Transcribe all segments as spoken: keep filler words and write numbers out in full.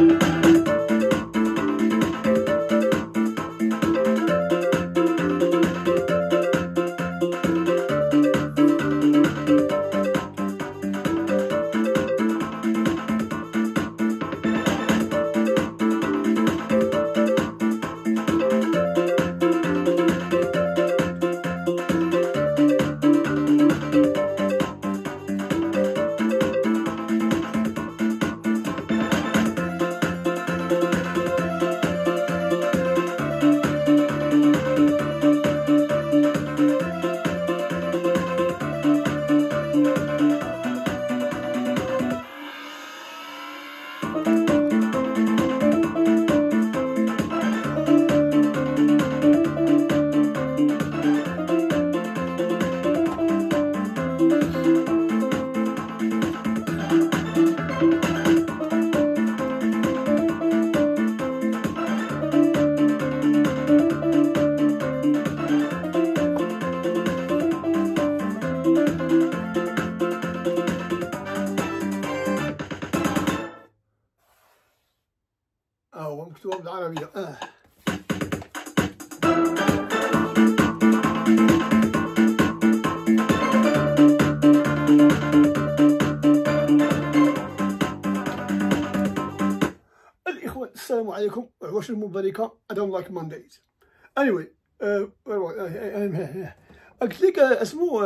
هو مكتوب بالعربية. اه الإخوة السلام عليكم. عواش المباركة. I don't like Mondays. anyway قلت لك اسمو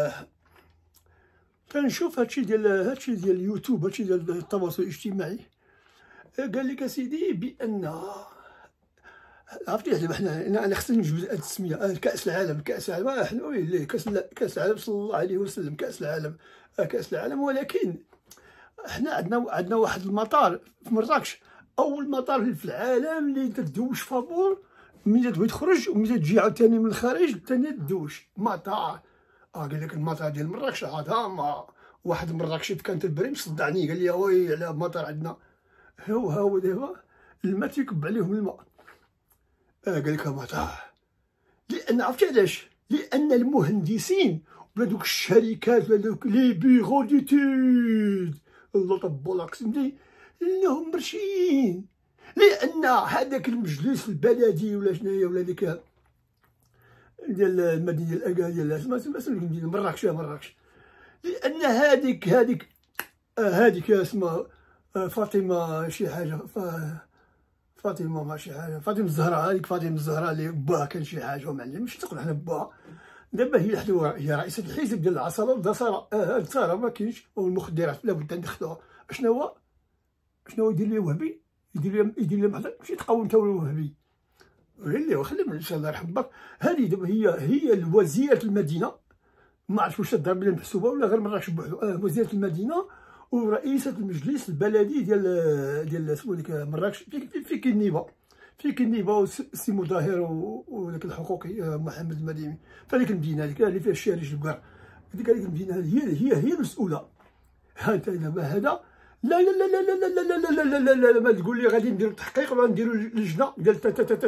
كنشوف هادشي ديال هادشي ديال اليوتيوب، هادشي ديال التواصل الاجتماعي. قال لك اسيدي بان عرفتي دابا حنا انا خصني نجبد هاد التسميه كاس العالم. كاس العالم حنا ويلي كاس كاس العالم صلى الله عليه وسلم. كاس العالم كاس العالم ولكن حنا عندنا عندنا واحد المطار في مراكش، اول مطار في العالم اللي تدوش فابور ملي تبغي تخرج وملي تجي عاوتاني من الخارج ثاني تدوش مطار. اه قال لك المطار ديال مراكش هذا ما واحد مراكشي كان تبريم صدعني قال لي وي على مطار عندنا هو هو دابا الماء تيكب عليهم الماء. اه قال لك مطار لان عرفتي علاش؟ لان المهندسين ولا دوك الشركات ولا دوك لي بيرو ديتود الله طبولك سمتي انهم مرشيين، لان هذاك المجلس البلدي ولا شناهي ولا ديك ديال المدينه ديال اكادير اسمها ديال مراكش مراكش لان هذيك هذيك هذيك اسمها فاطمه شي حاجه فاطمه ما شي حاجه فاطمه الزهراء. هذيك فاطمه الزهراء اللي باها كان شي حاجه ومعلم ماشي تقول حنا باها. دابا هي هي رئيسه الحزب ديال العصاره والدساره. اه الدساره ما كاينش والمخدرات لابد ان نخدوها. شنو هو شنو هو يدير لي وهبي يدير لي يدير لي محضر ماشي تقاوم انت وهبي اللي وخلي ان شاء الله يرحم باك. هذه دابا هي هي وزيره المدينه، ما عرفتش واش تضرب لي محسوبه ولا غير مراكش بوحدو. اه وزيره المدينه ورئيسه المجلس البلدي ديال ديال سمو ديك مراكش في في كنيبه في كنيبه والسي مظاهر وداك الحقوقي محمد المديني في هذيك المدينه هذيك اللي فيها الشارج الكبار. هذيك هذيك المدينه هذه هي هي هي المسؤوله. ها انت دابا هذا لا لا لا لا لا لا لا لا لا لا لا لا ما تقول لي غادي نديرو تحقيق ولا نديرو لجنه ديال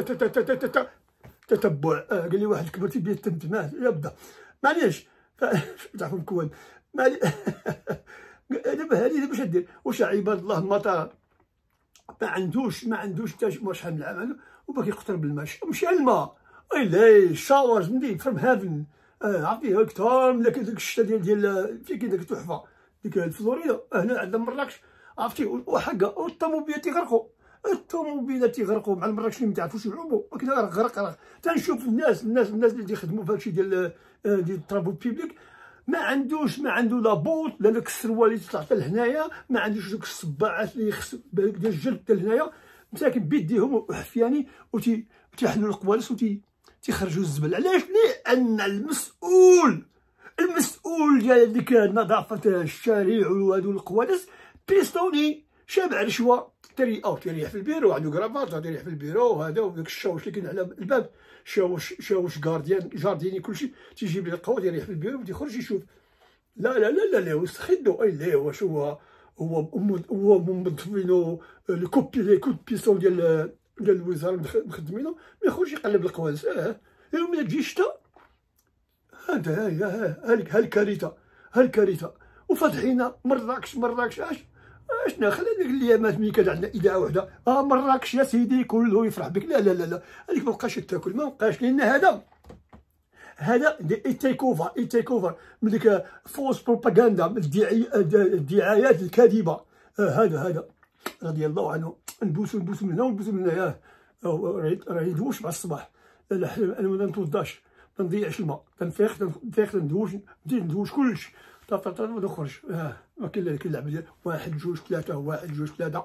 تتبع. قال لي واحد كبرتي بيه التمتمات يبدا معليش تعرفوا مكون معليش. دابا هذه باش دير واش عباد الله المطار ما عندوش ما عندوش حتى شحال من العام وباقي يقطر بالماء مشى الماء ويلي شاورز ندي فروم هافن. عرفتي اكثر من داك الشتا ديال ديال فين كاين داك التحفه ديك فلوريدا. هنا عندنا مراكش عرفتي وحقا والطوموبيلات تيغرقوا الطوموبيلات تيغرقوا مع المراكش اللي ما تعرفوش يلعبوا ولكن غرق غرق غرق. تنشوف الناس الناس الناس اللي تيخدموا في هادشي ديال ديال الطرابو بيبليك ما عندوش ما عنده لا بوط لا داك السروال اللي تطلع حتى لهنايا، ما عندوش دوك الصباعات اللي يخص ديال الجلد حتى لهنايا، مساكن بيديهم وحفياني وتي تيحلوا القوالص وتي تيخرجوا الزبل. علاش؟ لان المسؤول المسؤول ديال ديك نظافه الشارع وهادو القوالص بيستوني شابع رشوه تري او تيريح في البيرو عنده كرافات تيريح في البيرو وهذا وداك الشاوش اللي كاين على الباب شاوش شاوش جارديان جارديني كلشي تيجيب لي القهوه تيريح في البيرو وتيخرج يشوف. لا لا لا لا لا وسخدو اي لا واش هو هو هو موظفينو لي كوبي لي كود بيسون ديال ديال الوزاره مخدمينو ما يخرج يقلب القوالص. اه ملي تجي الشتا هذا ها ها الكارثه ها الكارثه وفاتحين مراكش مراكش اش اشنا خلي ديك الايامات ملي كان عندنا اذاعه وحده، اه مراكش يا سيدي كله يفرح بك، لا لا لا لا هذيك ما بقاش تاكل، ما بقاش، لان هذا هذا اي تيك اوفر اي تيك اوفر من ديك فوس بروباغندا، من الدعايات الكاذبه. آه هذا هذا رضي الله عنه، نبوسو نبوسو من هنا ونبوسو من هنا، راه يدوش مع الصباح. لا انا ما نتوضاش، ما نضيعش الماء، تنفيق تنفيق ندوش، نزيد ندوش كلشي طاف طاف طاف ونخرج. اه ما كاين لا ديك اللعبه ديال واحد جوج ثلاثه، واحد جوج ثلاثه.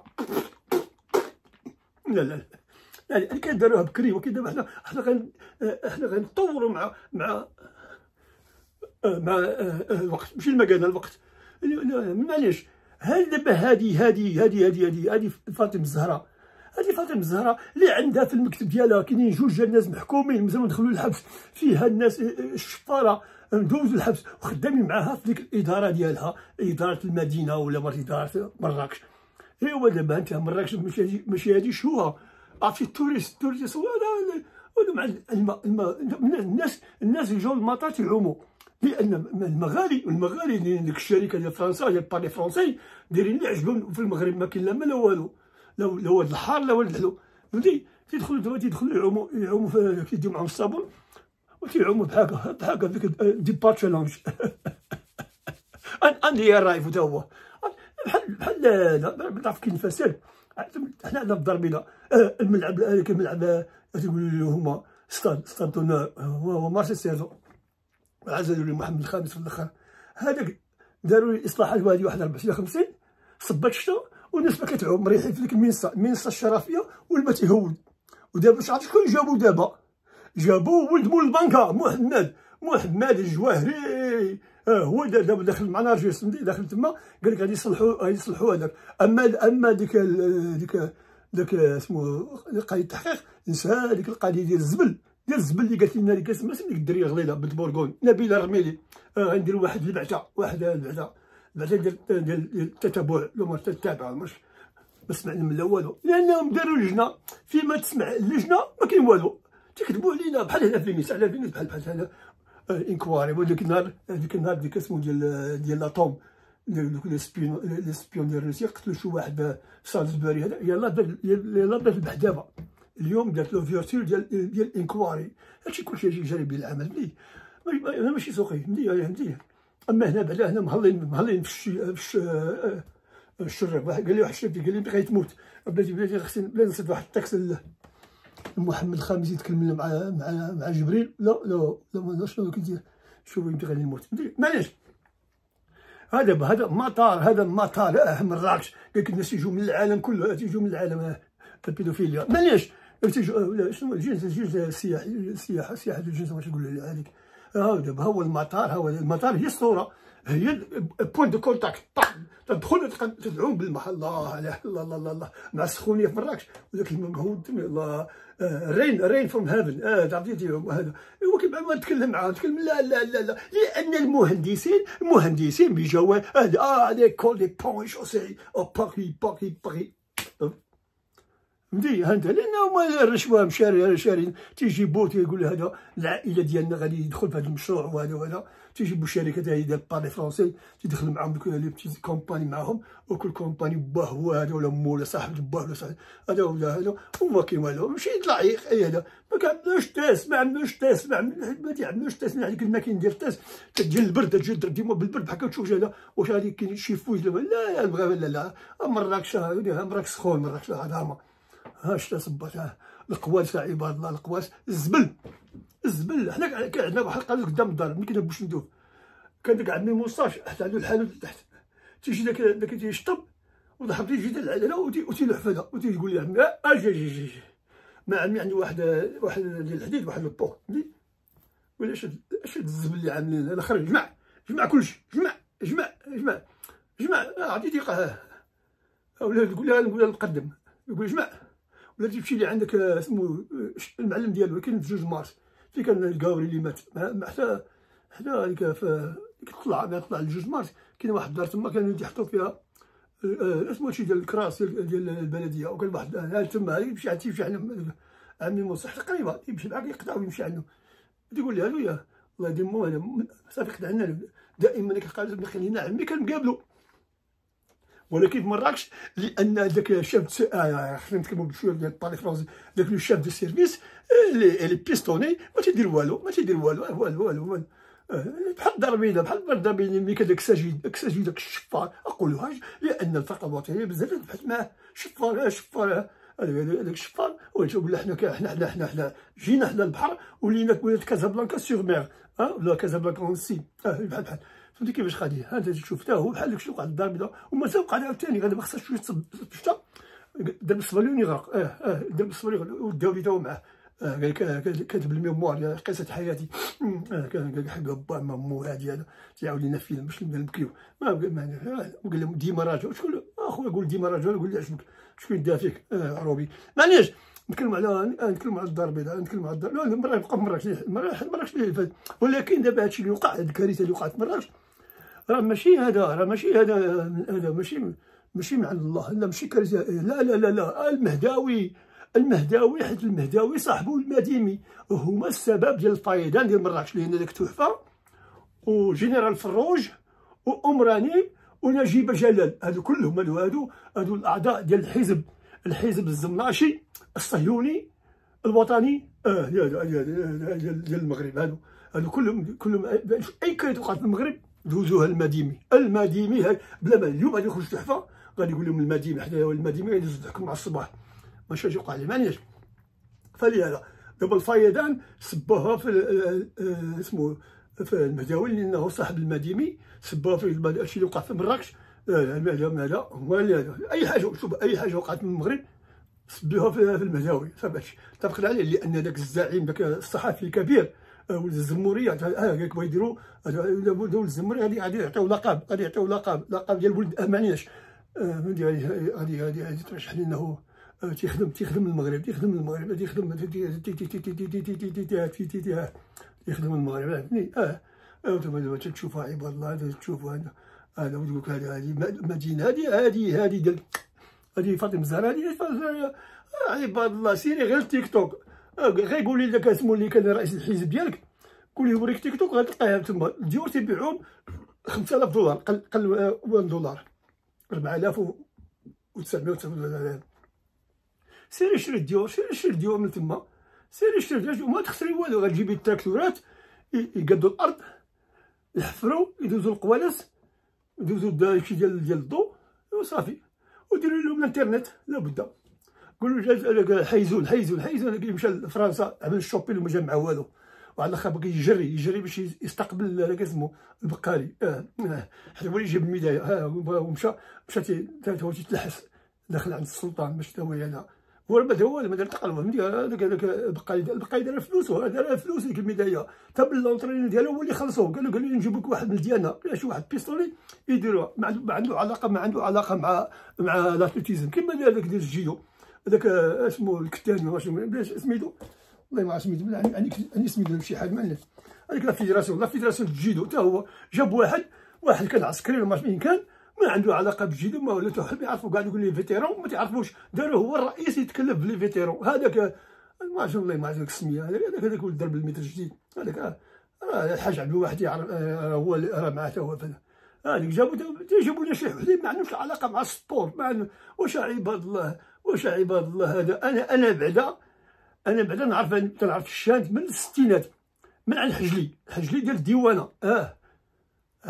لا لا لا اللي كان داروها بكري، ولكن دابا حنا حنا غن حنا غنطوروا مع مع مع الوقت، ماشي المكان، الوقت. معليش، هل دابا هادي هادي هادي هادي هادي هادي فاطمه الزهراء، هادي فاطمه الزهراء اللي عندها في المكتب ديالها كاينين جوج ديال الناس محكومين مزالو ندخلوا للحبس، فيها الناس الشفاره ندوزو الحبس وخدامين معاها في ديك الاداره ديالها، اداره المدينه ولا مرات اداره مراكش. ايوا دابا انت مراكش ماشي هادي ماشي هادي شوها، عرفتي التوريست التوريست هذا مع الماء الماء الناس الناس يجوا للمطار تيعوموا، لان المغاري المغاري ديك الشركه ديال فرنسا ديال بارلي فرونسي دايرين اللي عجبهم في المغرب، ما كاين لا ما لا والو، لا لا واد الحار لا واد الحلو، فهمتي. تيدخلوا دابا تيدخلوا يعوموا يعوموا كيديو معاهم الصابون وتيعوموا بحال هكا بحال هكا ديك ديبار تشالنج. عندي رايف حتى هو بحال بحال لا بتعرف كاين فساد. حنا عندنا في الدار البيضاء الملعب هذاك الملعب تيقولوا هما ستاد ستاد دونور، هو مارشي سيزون، عزلوا لي محمد الخامس في الاخر. هذاك داروا لي اصلاحات هذه واحد أربعين ولا خمسين، صبات الشتا والناس ما كتعوم، مريحين في ديك المنصه المنصه الشرفيه والما تيهول. ودابا شحال شكون جابوا دابا؟ جابوا ولد مول البنكه محمد محمد الجواهري، اه هو دابا داخل مع نرجس داخل تما، قال لك غادي يصلحوا غادي يصلحوا هذاك. اما اما ديك ديك داك اسمه قضيه التحقيق، نسى ديك القضيه ديال الزبل ديال الزبل اللي قالت لنا، اللي كتسمى ديك الدريه غليظه بنت بورغون نبيله الرميلي. آه غنديروا واحد البعثه واحد البعثه البعثه ديال ديال التتبع لو تتابع مش ما سمعنا من لا والو، لانهم داروا لجنه، فيما تسمع اللجنه ما كاين والو، تكذبوا علينا بحال هنا في نيس على فينيس بحال بحال هنا انكواري. وديك النهار هذيك النهار ديك اسمو ديال ديال لاطوم دوك لي سبيون لي سبيون ديال روسيا قتلوا شي واحد سالزبوري، هذا يلاه يلاه دات البحث دابا اليوم، دارت لو فيرتور ديال ديال الانكواري. هادشي كلشي يجي جاري بالعمل ملي ماشي سوقي ملي فهمتي. اما هنا بعدا هنا مهلين مهلين في الشرب. واحد قال لي واحد الشاب قال لي بغيت تموت بلاتي بلاتي خصني بلاتي نصيد واحد الطاكس محمد الخامس يتكلم مع مع مع جبريل. لا لا لا شنو كنتي شوف انت غادي نموت معليش. هذا هذا مطار هذا مطار اه مراكش، قالك الناس يجوا من العالم كله، تيجوا من العالم البيدوفيليا معليش تيجوا شنو الجنس الجنس السياحي السياحه سياحه الجنس واش نقول عليك. ها دابا هو المطار هو المطار هي الصوره هي بوين دو كونتاكت، تدخل تدعوم بالماء. الله لا الله الله الله مع السخونيه في مراكش وداك المجهود الله رين رين فروم هافن. اه عرفتي هذا هو كيف ما نتكلم معاه نتكلم لا لا لا لا لان المهندسين المهندسين بيجاو هذا اه دي كول دي بون شوسي او باغي باغي باغي فهمتي. انت لانه الرشوه مشاري شارين تيجيبو تيقول هذا العائله ديالنا غادي يدخل في هذا المشروع وهذا وهذا، تيجيبو شركات هذه ديال بارلي فرونسي تيدخل معاهم دوك لي بتي كومباني معاهم، وكل كومباني باه هو هذا ولا مو ولا صاحب باه ولا صاحب هذا ولا هذا وما كاين والو. ماشي ضعيف اي هذا ما كعندوش تاس ما عندوش تاس ما عندوش تاس من هذيك الماكين ديال التاس تجي البرد تجي ديما بالبرد بحال كتشوف هذا واش غادي كاين شي فوج لا لا لا لا مراكش مراكش سخون مراكش هذا ها شتا صبات القواس عباد الله القواس الزبل الزبل. حنا كان عندنا واحد القناه قدام الدار ملي كنا باش ندوف، كان داك عمي موصاش حتى عنده الحانوت تحت، تيجي داك داك تيشطب وضحك تيجي ديال العدله وتيلوح فيها وتيقول لي عمي اجي اجي اجي مع عمي عنده واحد واحد ديال الحديد واحد البوك فهمتي. ولا شاد شاد الزبل اللي عاملين انا خرج جمع جمع كلشي جمع جمع جمع جمع عطي دقيقه ولا تقول لها نقول لها نقدم يقول جمع ولا تمشي لي عندك اسمو المعلم ديالو كاين في جوج مارس فين كان الكاوري اللي مات حتى حتى هذيك في طلع طلع لجوج مارس كاين واحد الدار تما كانوا يحطوا فيها اسمو هادشي ديال الكراس ديال البلديه، وكان واحد ها تما يمشي عند تيمشي عند عمي مصح تقريبا يمشي معاك يقطع ويمشي عنده تيقول لي هذويا الله يديمو هذا صافي خدعنا دائما ديك القاعده خلينا عمي كنقابلو ولكن في مراكش لان داك الشاف آه خلينا نتكلموا بشويه ديال الطالي فرونسي، داك لو شاف دو سيرفيس لي لي بيستوني ما تيدير والو ما تيدير والو والو والو بحال الضربينه بحال الضربينه ملي كداك الساجي الساجي داك الشفار اقولوهاش لان الفرقه الوطنيه بزاف تبحث معاه شفار شفار هذاك الشفار. ولا حنا حنا حنا حنا حنا جينا حنا البحر ولينا ولات كازابلانكا سيغ ميغ ها ولا كازابلانكا اون سي اه بحال بحال فهمتي كيفاش غادي ها انت تشوف حتى هو بحال داكشي وقع الضرب دا وما وقع عاوتاني غادي ما خصهاش شويه شتا درب الصباليون يغرق اه اه درب الصباليون وداو لي تاو معاه قال كاتب الميموار قصه حياتي كان حق با مامو هادي هذا تيعاود لينا فيلم باش نبدا نبكيو ما قال لهم ديما راجع شكون اخويا قول ديما راجع قول لي عجبك شكون يدا فيك اه عروبي معليش نتكلم على نتكلم على الدار البيضاء نتكلم على الدار لا المره يبقى في مراكش مراكش اللي فات. ولكن دابا هادشي اللي وقع هاد الكارثه اللي وقعت في مراكش راه ماشي هذا راه ماشي هذا هذا ماشي ماشي من عند الله لا ماشي كارثه لا لا لا لا المهداوي المهداوي حيت المهداوي صاحبو المديمي هما السبب ديال الفيضان ديال مراكش لان داك تحفه وجنرال فروج وامراني ونجيب جلال هادو كلهم هادو هادو هادو الاعضاء ديال الحزب الحزب الزمناشي الصهيوني الوطني اه ديال ديال المغرب هادو هادو كلهم كلهم اي كارثه وقعت في المغرب دوزوها المديمي المديمي بلا ما اليوم غادي يخرج تحفه غادي يقول لهم المديمي حتى المديمي غادي يدوز يحكم مع الصباح ماشي اش يوقع لي معناش. فلهذا دابا الفيضان سبوها في اسمه في المهداوي لانه صاحب المديمي سبوها في الشيء اللي وقع في مراكش ماذا ماذا هو اي حاجه شوف اي حاجه وقعت في المغرب سبوها في المهداوي فباش اتفقنا عليه لان داك الزعيم داك الصحفي الكبير ولد الزموريه اه قال لك بغا يديروا ولد الزموريه غادي غادي يعطيو لقب غادي يعطيو لقب لقب ديال ولد معناش غادي غادي غادي غادي ترشح لنا هو تيخدم تيخدم المغرب تيخدم المغرب تيخدم تيخدم المغرب فهمتني اه دابا تشوفها عباد الله تشوفوا هذا هذا وتقول لك هذه هذه مدينه هذه هذه هذه ديال هذه فاطمه الزهراء هذه عباد الله سيري غير تيك توك غير قولي لك اسمو اللي كان رئيس الحزب ديالك قولي وريك تيك توك غتلقاها تما الديور تيبيعوهم خمسة آلاف دولار قل قل دولار أربعة آلاف وتسعمائة وتسعة سيري شري الديور سيري شري الديور من تما سيري شري الديور وما تخسري والو غتجيبي التراكتورات يقادو الارض يحفرو يدوزو القوالس يدوزو داكشي ديال ديال الضو وصافي وديروا لهم الانترنت لابد قولوا حيزون حيزون حيزون مشى لفرنسا عمل الشوبين وما جا معاه والو وعلى الاخر بقى يجري يجري باش يستقبل كاسمو البقالي اه حتى هو اللي جاب الميدايه ها ومشى مشى هو تيتلحس داخل عند السلطان باش تا هو هنا هو ما دار والو ما دار تقلب فهمتي هذاك هذاك البقالي البقالي دار فلوسو دار فلوس ديك الميدايه تا باللونطرين ديالو هو اللي خلصوه قال له قال لي نجيب لك واحد من ديالنا شي واحد بيستولي يديروها ما عنده علاقه ما عنده علاقه مع مع لاتليتيزم كيما هذاك ديال الجيدو هذاك اسمه الكتاني واش سميتو والله ما عرفت سميتو يعني سميتو شي حاجه معنا هذيك لا فيدراسيون لا فيدراسيون الجيدو حتى هو جاب واحد واحد كان عسكري ولا ما عرفت مين كان ما عنده علاقه بالجيدو ما ولا حتى حد يعرفوا كاع يقول لي فيتيرون ما تعرفوش داروا هو الرئيس يتكلف بلي فيتيرون هذاك ما عرفتش والله ما عرفت السميه هذاك هذاك ولد ضرب المتر الجديد هذاك راه الحاج عبد الواحد يعرف هو راه معاه حتى هو هذيك جابوا جابوا لنا شي وحدين ما عندهمش علاقه مع السبور ما عندهم واش عباد الله واش عباد الله هذا انا انا بعدا انا بعدا نعرف نعرف الشاند من الستينات من عند حجلي حجلي ديال الديوانه اه اه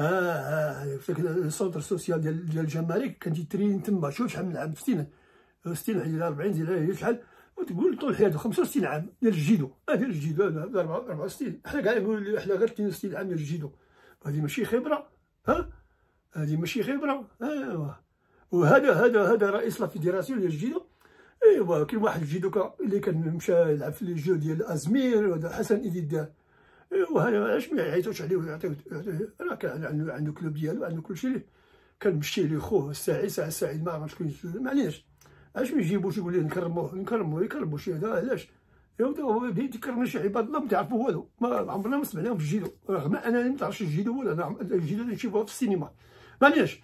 اه فاك السونتر سوسيال ديال ديال الجمارك كان تيترين تما شوف شحال من عام في الستينات ستين ديال أربعين ديال شحال وتقول طول حياته خمسة وستين عام ديال الجيدو اه ديال الجيدو أربعة وستين حنا كاع نقولوا حنا غير اثنين وستين عام ديال الجيدو هذه ماشي خبره ها هذه ماشي خبره ايوا وهذا هذا هذا رئيس لا فيدراسيون ديال الجيدو ايوا كاين واحد الجيدوكا اللي كان مشى يلعب في لي جو ديال ازمير وهذا حسن ايديدار ايوا هذا علاش ما يعيطوش عليه ويعطيوه راه كان عنده عنده كلوب ديالو عنده كلشي كان مشي ليه خوه الساعي ساعه السعيد ما عرفتش شكون معليش علاش ما يجيبوش يقول ليه نكرموه نكرموه يكرموا شي هذا علاش ايوا هو بدا يكرمنا شي عباد الله ما تعرفوا والو ما عمرنا ما سمعناهم في الجيدو رغم انني ما تعرفش الجيدو ولا انا الجيدو نشوفوها في السينما معليش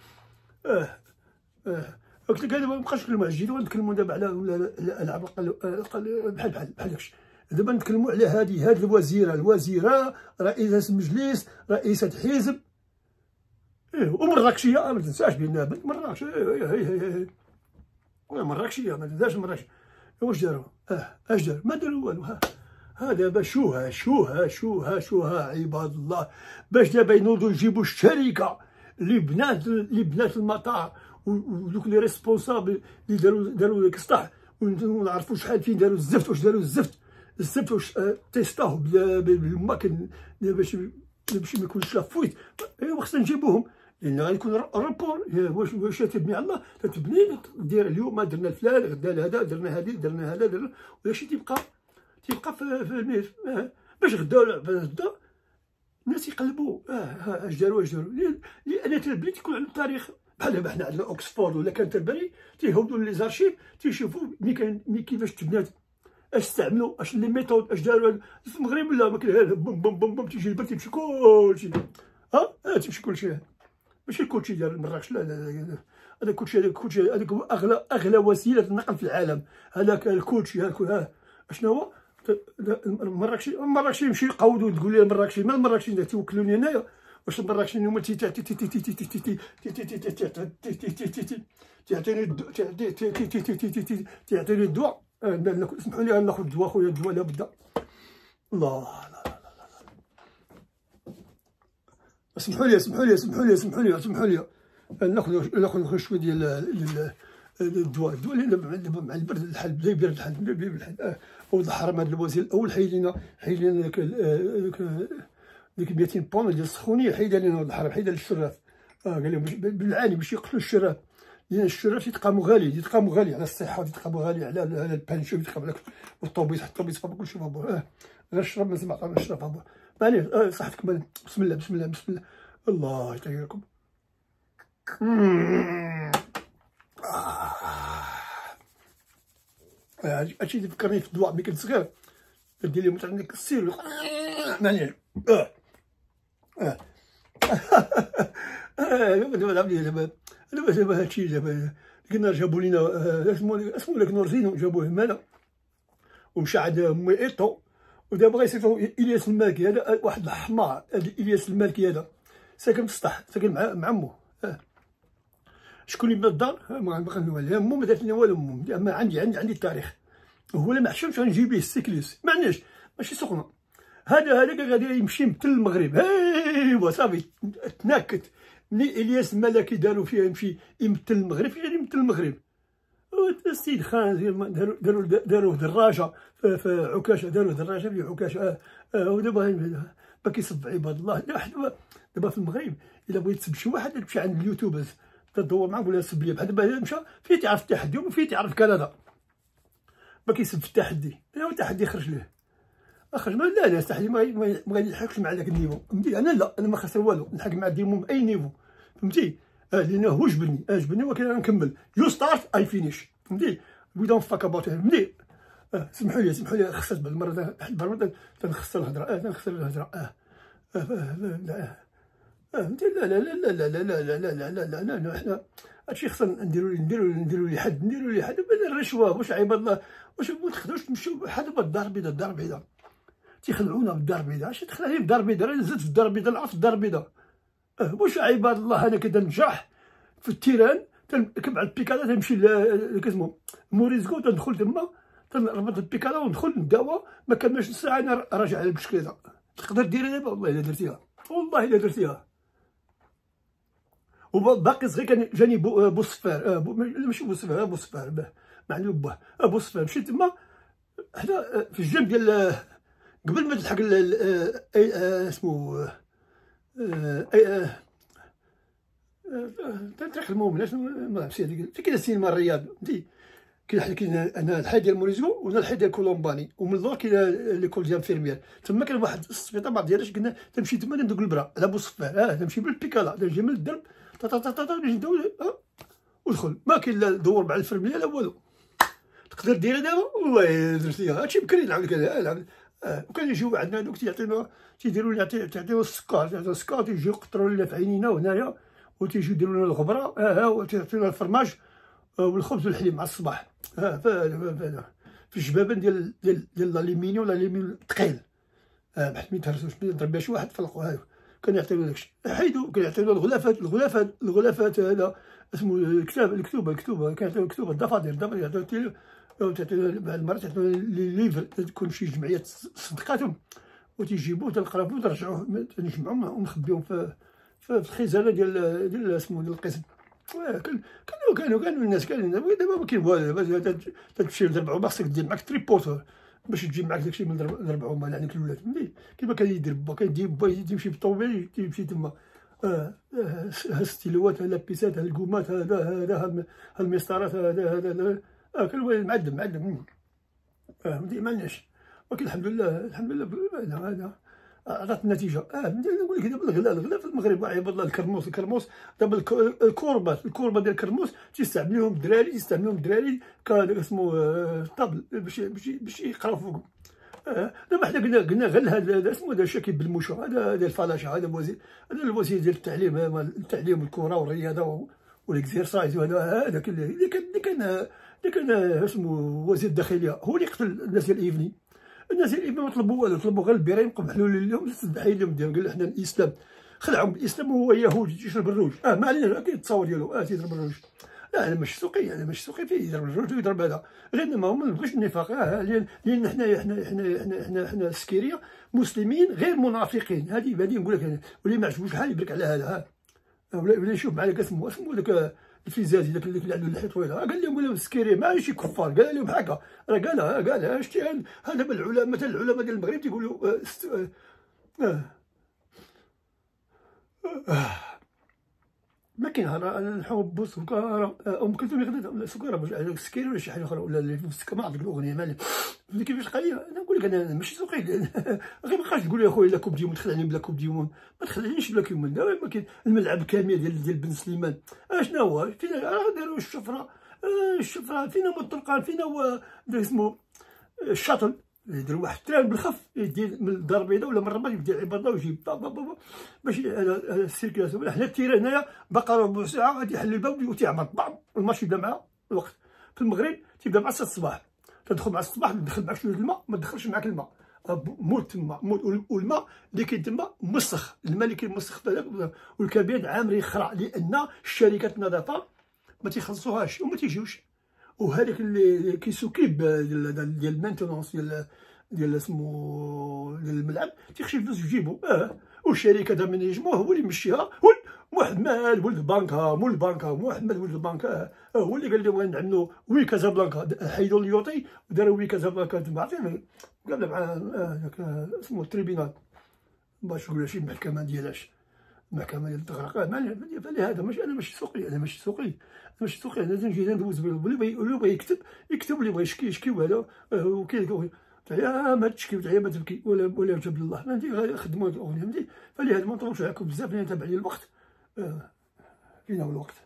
اه اه قلت لك هذا ما بقاش نتكلموا على الجيدو نتكلموا دابا على الالعاب بحال بحال بحال داكشي دابا نتكلموا على هذه هذه الوزيره الوزيره رئيسه مجلس رئيسه حزب إيه ومراكشيه ما تنساش بان بنت مراكش إيه إيه إيه إيه مراكشيه ما تنساش مراكش. واش داروا؟ اه اش داروا؟ ما داروا والو. ها ها دابا شوها شوها شوها شوها عباد الله، باش دابا ينوضوا يجيبوا الشركه اللي بنات اللي بنات المطار ودوك لي ريسبونسابل اللي داروا داروا داك السطح، ونعرفوا شحال فين داروا الزفت. واش داروا الزفت؟ الزفت واش تيستاوه بالماكن باش باش ما يكونش لافويت. ايوا خصنا نجيبوهم لان غادي يكون رابور. واش واش تبني على الله تتبني دير اليوم درنا الفلان غدا هذا درنا هذه درنا هذا درنا ولا شي تيبقى تيبقى في في الميف. باش غدا غدا الناس يقلبوا اه اش داروا اش داروا لان البلاد يكون عنده تاريخ. بحال دابا حنا عندنا اوكسفورد ولا كانتربري تيهبطوا لي زارشيف تيشوفوا ملي كان ملي كيفاش تبنات، اش استعملوا، اش لي ميثود، اش داروا. في المغرب لا ما كاين بوم بوم بوم تيجي البرد تيمشي كلشي ها اه تيمشي كلشي. ماشي الكلشي ديال مراكش لا لا هذا كلشي هذاك كلشي هذاك هو اغلى اغلى وسيله النقل في العالم. هذاك الكلشي هذاك ها اشنو هو مراكشي مراكشي يمشي يقودوا تقول لي مراكشي ما المراكشي توكلوني انايا. واش المراكشي هما تيعطيني تيعطيني الدواء. اسمحوا لي ناخذ الدواء خويا الدواء لابد. الله لا لا لا اسمحوا لي اسمحوا لي اسمحوا لي اسمحوا لي اسمحوا لي ناخذ ناخذ شويه ديال الدواء. الدواء اللي مع البرد الحل بدا يبرد الحل بدا يبرد الحل. ولد الحرام هذا الوزير الاول حيد لنا حيد لنا داك ديك مئتين بون ديال السخونيه حيدها لنا ولد الحرام حيدها للشراف. اه قال لهم بالعاني باش يقتلوا الشراف لان الشراف يتقاموا غالي يتقاموا غالي على الصحه يتقاموا غالي على على البانشو يتقاموا على والطوبيس الطوبيس فابا كلشي فابا. اه غير الشراب ما سمعت انا الشراب فابا معليش. اه صحتك بسم الله بسم الله بسم الله الله يطيركم. هادشي اللي فكرني في الدواء ملي كنت صغير دير لي مثلا ديك السير معليش. اه اه دابا دابا دابا دابا هادشي دابا قلنا جابوا لينا اسمو اسمو داك نورزينو جابوه هنا ومشى عند مي ايطو. ودابا غيصيفطو الياس المالكي هذا واحد الحمار. هذا الياس المالكي هذا ساكن في السطح ساكن مع مع مو. اه شكون اللي بنا الدار ما باغي نولي مو ما دارت لنا والو مو. اما عندي عندي عندي التاريخ. هو اللي ما حشمش غنجيب ليه السيكليس ما عندناش ماشي سخنه. هذا هذاك غادي يمشي مثل المغرب. ايوا صافي تناكت ملي الياس الملكي داروا فيها يمشي يمثل المغرب فين يمثل المغرب. السيد خان داروا داروا داروا دراجه في عكاشه داروا دراجه في عكاشه. اه ودابا باقي يصب عباد الله. دابا دابا في المغرب الا بغيت تسب شي واحد تمشي عند اليوتيوبرز تدور معاه ولا سب ليه. بحال دابا مشى فين تعرف التحدي وفين تعرف كندا باقي يسب في التحدي. ايوا التحدي خرج ليه اخرج ما لا لا التحدي ما غادي يلحقش مع داك النيفو فهمتي. انا لا انا ما خسر والو نلحق مع ديمون باي نيفو فهمتي. اه لان هو جبني اه جبني ولكن انا نكمل يو ستارت اي فينيش فهمتي. وي دونت فاك اباوت فهمتي. اه سمحوا لي سمحوا لي خسرت بعض المرات واحد المره تنخسر الهضره اه تنخسر الهضره اه اه لا فهمتي. لا لا لا لا لا لا لا لا لا لا لا لا حنا هادشي خصنا نديرو نديرو نديرو ليه حد نديرو ليه حد. الرشوه واش عباد الله واش ما تخدوش تمشيو بحال دابا الدار البيضاء الدار البيضاء تيخلعونا بالدار البيضاء. اش تخلعني في الدار البيضاء انا نزلت في الدار البيضاء نعرف الدار البيضاء. اه واش عباد الله انا كدا نجح في التيران تنركب على البيكالا تنمشي كاسمو موريزكو تندخل تما تنربط البيكالا وندخل نداوى ما كملش الساعه انا راجع على البشكليطه. تقدر ديرها دابا والله الا درتيها والله الا درتيها. وباقي صغير كان جاني بو بوصفار آه بو ماشي بوصفار بوصفار ما عندي باه بوصفار مشيت تما حدا في الجنب ديال قبل ما تلحق اسمو اي طريق المؤمن شنو ما عرفتش هذيك فين كاين السينما الرياض فهمتي. كاين كاين انا الحي ديال موريزكو وهنا الحي ديال كولومباني ومن اللور كاين ليكول ديال فيرمير. تما كان واحد السبيطار ما ديالهاش قلنا تمشي تما ندوق البرا على بوصفار اه تمشي بالبيكالا تجي من الدرب تا تا تا تا نجي ندوز ودخل ما كاين لا دور مع الفرميه لا والو. تقدر ديرها دابا والله درتيها هادشي بكري نعاود كذا. اه وكان يجيو عندنا دوك تيعطيونا تيديروا لنا تعطيو السكر تعطيو السكر تيجيو يقطروا لنا في عينينا وهنايا وتيجيو يديروا لنا الغبره اه ها وتيعطيونا الفرماج والخبز والحليب مع الصباح. ها في الجبابن ديال ديال ديال الالومنيوم الالومنيوم ثقيل اه بحال ما يتهرسوش نضرب بها شي واحد فلقو هايو كنعطيو داكشي حيدو كنعطيو الغلافات الغلافات الغلافات هذا اسمو الكتاب الكتوبه الكتوبه كنعطيو الكتوبه الدفاتر الدفاتر يعطيو تعطيو بعض المرات تعطيو لي ليفر تكون شي جمعيات صدقاتهم وتيجيبوه تنقراو وترجعوه نجمعوهم ونخبيوهم في في الخزانه ديال ديال اسمو ديال القسم. كانوا كانوا كانوا الناس كانوا دابا ما كاين والو دابا تمشي لدربعو خاصك دير معاك تريبوتور باش تجيب معاك داكشي من دربعو مال عندك الولاد فهمتي كيما كيدير با كيدير با تيمشي بالطوموبيل تيمشي تما اه ها الستيلوات ها لابيسات ها الكومات هذا هذا ها المسطرات هذا هذا اه كان معدم معدم فهمتي ما عندناش ولكن الحمد لله الحمد لله هذا عطات النتيجه. اه نقول لك دابا الغلا الغلا في المغرب عباد الله الكرموس الكرموس دابا الكوربات الكوربه ديال الكرموس تيستعملوهم الدراري تيستعملوهم الدراري كان اسمو طابل باش باش باش يقراو فوقهم. اه دابا حنا قلنا قلنا غير هذا اسمو هذا شاكي بالموشا هذا ديال الفلاشه هذا وزير هذا الوزير ديال التعليم التعليم والكره والرياضه والاكزيرسايز وهذا هذاك اللي كان اللي كان اللي كان اسمو وزير الداخليه هو اللي قتل الناس ديال ايفني. الناس اللي ما طلبوا والو طلبوا غير البيره ينقوا محلول لهم تدعي لهم ديالهم قال حنا الاسلام خلعهم الاسلام هو يهودي تيشرب الروج اه ما علينا اكيد التصاور ديالو اه تيضرب الروج لا انا ماشي سوقي انا ماشي سوقي فيه يضرب الروج ويضرب هذا لان ما هما ما نبغيش النفاق اه لان حنايا حنا حنا حنا حنا حنا السكيريه مسلمين غير منافقين هذه هذه نقول لك واللي ما عجبوش الحال يبرك على هذا ها ولا يشوف معاك اسمه اسمه داك الفيزازي داك اللي عنده اللحيه طويله قال لهم ولاو السكيري ماشي كفار قال لهم هكا راه قالها قالها شتي هذا من العلماء مثلا العلماء ديال المغرب تيقولوا آه آه آه ما كاين الحب والسكر ام كلثوم يغني السكر باش السكيري ولا شي حاجه اخرى ولا السكر ما عرفت الاغنيه مالي كيفاش قال لي انا نقول لك انا ماشي سوقي غير ما بقاش تقول لي اخويا لا كوب ديمون تخلعني بلا كوب ديمون ما تخلعنيش بلا كوب ديمون دابا ما كاين الملعب كامل ديال ديال بن سليمان اشنا هو فين داروا الشفره الشفره فين هو الطرقان فين هو اسمه الشاطل يدير واحد التران بالخف يدير من الدار البيضاء ولا من الرمال يدير عباد ويجيب باش السيركيلاسيون حنا التيران هنايا باقا ربع ساعه غادي يحل الباب وتيعمر بام الماتش يبدا مع الوقت. في المغرب تيبدا مع ستة الصباح تدخل مع الصباح تدخل معك شويه الماء ما تدخلش معك الماء موت تما موت والماء اللي كاين تما مسخ الماء اللي كاين مسخ والكبير عامر يخرع لان شركات النظافه ما تيخلصوهاش وما تيجيوش وهذاك اللي كيسوكيب ديال ديال المانتونونس ديال ديال اسمو ديال الملعب تيخشي فلوس يجيبو اه والشركه دا من يجمعوه هو اللي يمشيها محمد ولد بانكا مول بانكا محمد ولد بانكا هو اللي قال لهم نعملوا وي كازابلانكا حيدوا اليوطي وداروا وي كازابلانكا تما عرفتي قال مع داك اسمو التريبينال باش نقول شي محكمه ديالاش المحكمه ديال التغرق فلهذا ماشي انا ماشي سوقي انا ماشي سوقي ماشي سوقي انا نجي ندوز اللي بغى يكتب يكتب واللي بغى يشكي يشكي وهذا وكاين تعيا ما تشكي وتعيا ما تبكي ولا ولا جاب الله فهمتي خدموا هاد الاغنيه فهمتي فلهذا ما نطولش عليكم بزاف لان تابع لي الوقت فين هو الوقت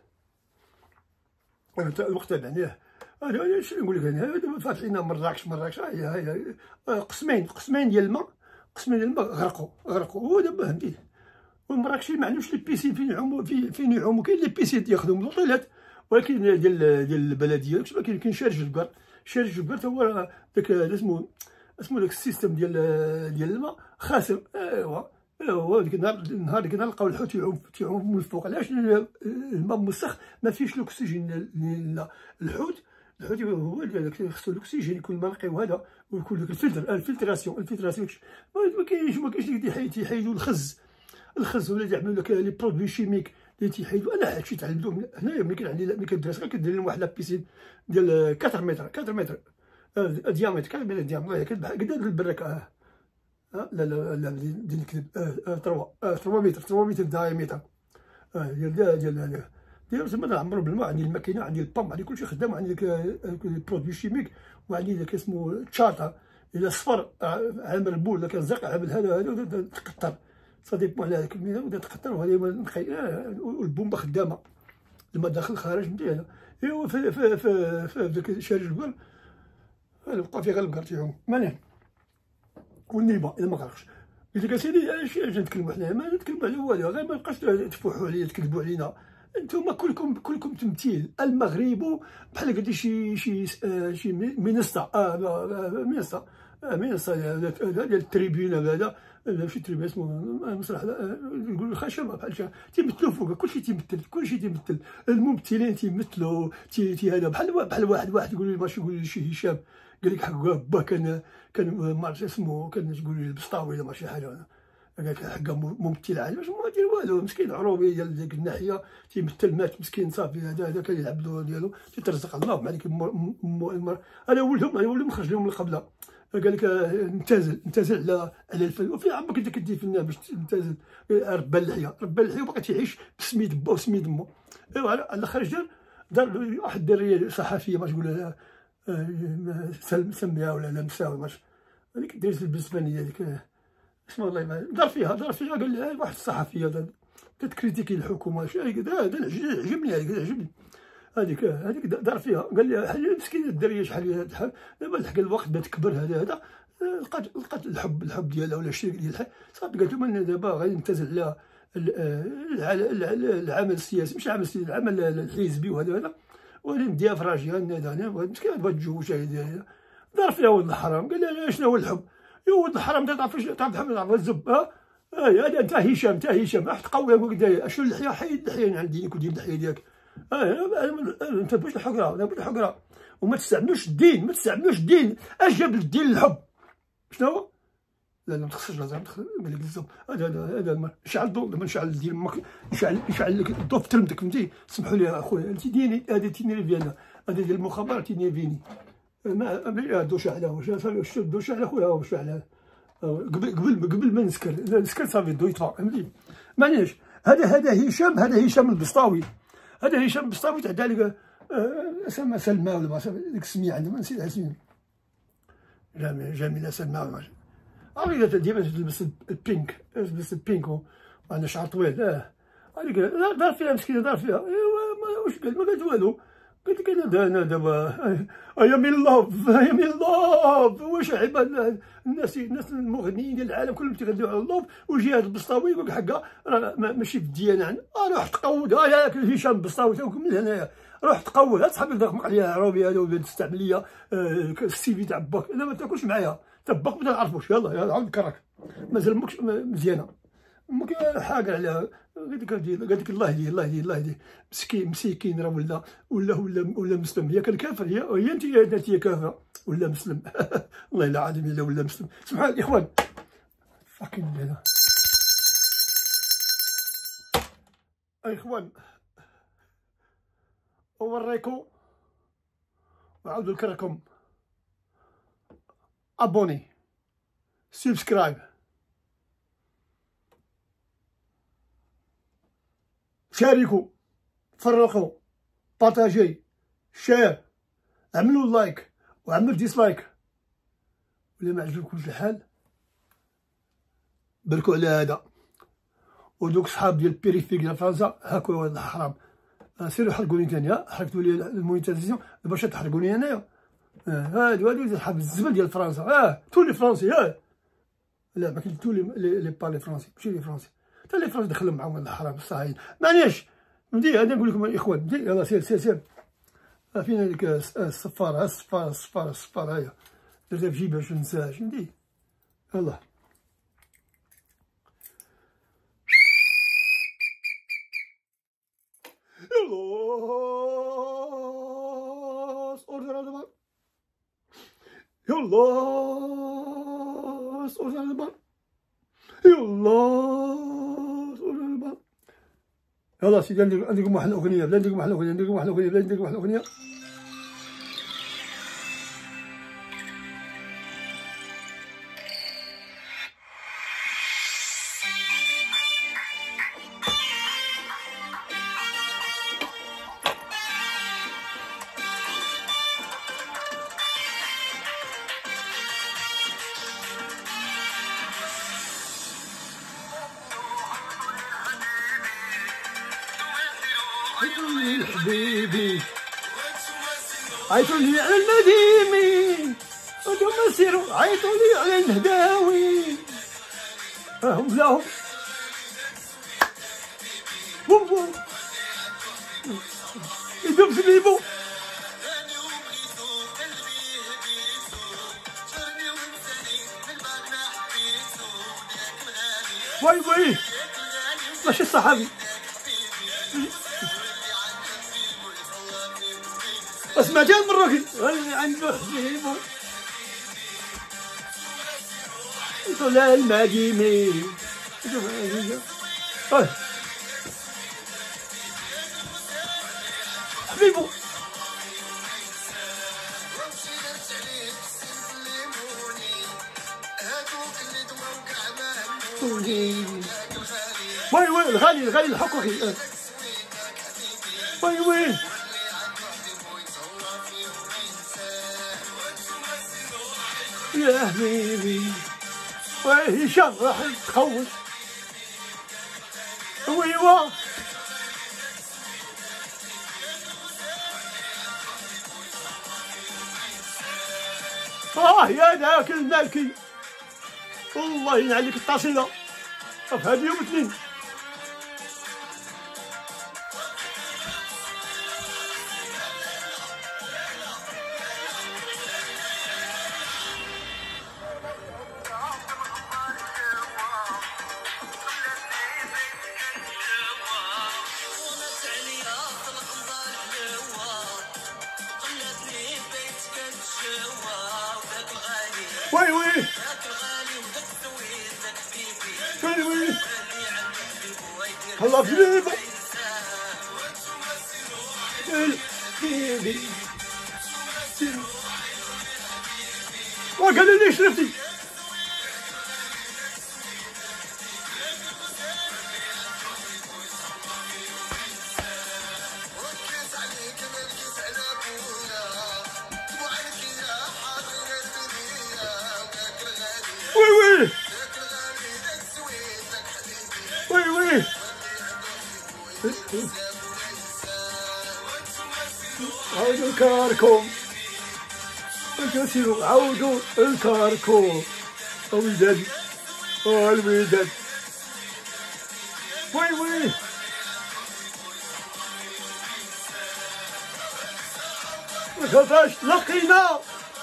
الوقت تابعناه انا شنو نقول لك انا دابا فاتحين مراكش مراكش هاي هاي قسمين قسمين ديال الماء قسمين ديال الماء غرقوا غرقوا هو دابا فهمتي والمراكشي ما عندهمش لي بيسين فين يعوموا فين يعوموا كاين لي بيسين ياخذهم لوطيلات ولكن ديال ديال البلديه داكشي ما كاين كاين شارج الكار شارج الكار تا هو داك اسمو اسمو داك السيستم ديال ديال الماء خاسر ايوا ايوا ديك النهار النهار ديك النهار لقاو الحوت يعوم تيعوم من الفوق علاش الماء مسخ ما فيهش الاكسجين الحوت الحوت هو داك خصو الاكسجين يكون ما نقي وهذا ويكون داك الفلتر الفلتراسيون الفلتراسيون ما كاينش ما كاينش اللي تيحيدوا الخز الخز ولا يعملوا لك لي برودوي شيميك اللي تيحيدوا انا هادشي تعلمتو هنايا ملي كان عندي ملي كندرس كندير لهم واحد لابيسين ديال أربعة متر أربعة متر ديامتر أربعة متر ديامتر قد هاد البركه اه لا لا لا ديال الكذب ثلاثة متر ثلاثة متر دايمتر ديال ديال هذا ديال تما نعمرو بالماء عندي الماكينه عندي البامب عندي كلشي خدام عندي داك البرودوي شيميك وعندي داك اسمه تشارتا الا صفر عامل بول الا كان زرق عامل هذا هذا تقطر صديق على هذيك المينا وبدا تقطر وهذه نخي والبومبه خدامه الماء داخل خارج مزيانه ايوا في في في في داك شارج الكل بقى فيه غير الكار تيعوم مانع والنيبه الا ما غرقش قلت لك اسيدي علاش نتكلموا حنايا ما نتكلموا على والو غير ما بقاش تفوحوا عليا تكذبوا علينا انتم كلكم كلكم تمثيل. المغرب بحال قد شي شي شي منصه اه منصه اه منصه ديال التريبيون هذا ماشي تريبيون اسمه مسرح نقول الخشبه بحال تيمثلوا فوق كلشي تيمثل كلشي تيمثل الممثلين تيمثلوا تي تي هذا بحال بحال واحد واحد يقول لي ماشي يقول لي شي هشام قال لك حق با كان كان ما عرفتش اسمه كان تقول لي البسطاوي ولا ماشي حاجه قال لك حقا ممثل عادي باش ما دير والو مسكين عروبي ديال ديك الناحيه تيمثل مات مسكين صافي هذا هذا كان يلعب الدور ديالو تيترزق الله مع ديك انا ولدهم انا ولدهم خرج لهم من القبله قال لك امتازل امتازل على على الفن وفي عمرك انت كدير فنان باش تمتازل ربى اللحيه ربى اللحيه وبقى تيعيش بسميد با وسميد مو ايوا على الاخر دار دار واحد الدريه صحفيه ما تقول لها سميها ولا لمسها ولا ماش هذيك الدريه البسبانيه هذيك اسمها الله ما دار فيها دار فيها قال لها واحد الصحفيه كتكريتيكي الحكومه هذا هذا عجبني هذيك عجبني هذيك هذيك دار فيها قال لها مسكينه الدريه شحال شحال دابا لحق الوقت بدا تكبر هذا هذا لقات لقات الحب الحب ديالها ولا الشريك ديالها صافي قالت لهم انا دابا غادي نمتازل على العمل السياسي مش العمل السياسي العمل الحزبي وهذا هذا وغادي نديها في راجلها هنا مسكينه بغات تتزوج هذه دار فيها ولد الحرام قال لها شنو هو الحب يا ولد الحرام تعرف تعرف محمد عبد الزب ها هذا انت هشام انت هشام راح تقوي هكاك داير اشنو اللحيه حيد اللحيه من عندي ودير اللحيه ديالك انت باش الحقره باش الحقره وما تستعملوش الدين ما تستعملوش الدين اش جاب الدين الحب شنو هو لا لا ما تخصش لازم قال لك الزب هذا هذا هذا شعل الضوء دابا نشعل الدين ماك نشعل نشعل لك الضوء في تلمتك فهمتي سمحوا لي اخويا انت ديني هذا تينيرفي انا هذا ديال المخابرات تينيرفيني ما دو شعله واش دو شعله خويا واش شعله قبل قبل قبل ما نسكر نسكر صافي الضو يطفى فهمتي معليش هذا هذا هشام هذا هشام البسطاوي هذا هشام البسطاوي تعدى لك اسمها سلمى ولا ما ديك السميه عندها ما نسيتها سميه جميله سلمى ولا ما عرفتي ديما تلبس البينك تلبس البينك وعندها شعر طويل اه هذيك دار فيها مسكينه دار فيها ايوا واش قال ما قالت والو قلت لك انا انا دابا اي ام ان لاف اي ام ان لاف واش عباد الناس الناس المغنيين ديال العالم كلهم تيغنيو على اللوف وجي هذا البسطاوي يقول لك حقا راه ماشي في الديانه عندنا روح تقود ها ياك هشام البسطاوي تاكل من هنايا روح تقود صاحبي داك مقليه عربي هذا ولا تستعمل ليا السي في تاع باك انا ما تاكلش معايا تا باك ما نعرفوش يلاه يلاه عاود كراك مازال ماكش مزيانه امك حاقر عليها قالت لك قالت لك الله يهديه الله يهديه الله يهديه مسكين مسكين راه ولا ولا ولا ولا مسلم هي كان كافر هي هي انت انت كافره ولا مسلم والله الا عظيم الا ولا مسلم سبحان الاخوان فاكين هذا اخوان اوريكم وعاودو نكركم ابوني سبسكرايب شاركوا فرقوا بارطاجي شير عملوا لايك وعملوا ديسلايك ولا ما عجبكمش الحال بركوا على هذا ودوك صحاب ديال البيريفيك ديال فرنسا هاكو ولد الحرام سيروا حرقوني تاني حرقتوا لي المونيتيزاسيون باش تحرقوني انايا هادو هادو صحاب الزبل ديال فرنسا اه تولي فرنسي اه لا ما كاين تولي لي بارلي فرنسي ماشي لي فرنسي حتى لي فرنسي دخلهم معاهم ولد الحرام الصهاينه معليش ندي هذا نقول لكم الاخوان ندي يلاه سير سير سير فين هذيك الصفاره الصفاره الصفاره الصفاره هي درتها في جيبي باش مننساهاش ندي يلاه يلا صورنا دابا يلا صورنا دابا يلا صورنا دابا يلا سيدي عندكم واحد الاغنيه بلا عندكم واحد الاغنيه عندكم واحد الاغنيه بلا عندكم واحد الاغنيه حبيبي عيطوا لي على النديمي ودوما سيروا عيطوا لي على الهداوي ها هم لا هم بوم بوم حبيبو. وي وي ماشي الصحابي. سمعتي هاد المراكي غالي عنده حبيبو طلع المدينة. حبيبو وي وي الغالي الغالي الحق اخي. وي وي يا حبيبي. وي هشام راح يتخوف. ويوا اه يا ذاك المالكي والله ينعل عليك التصيله في هاد اليوم اثنين. وي وي وي وي الله حبيبو البيبي. وقال لي شرفتي وي وي وي وي عودوا الكركم الكثير عودوا الكركم الوداد الوداد. وي وي مخافاش لقينا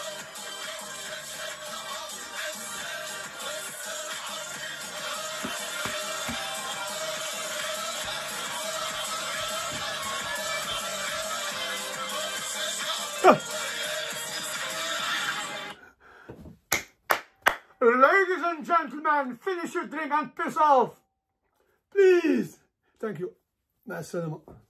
Ladies and gentlemen, finish your drink and piss off. Please. Thank you. مع السلامة.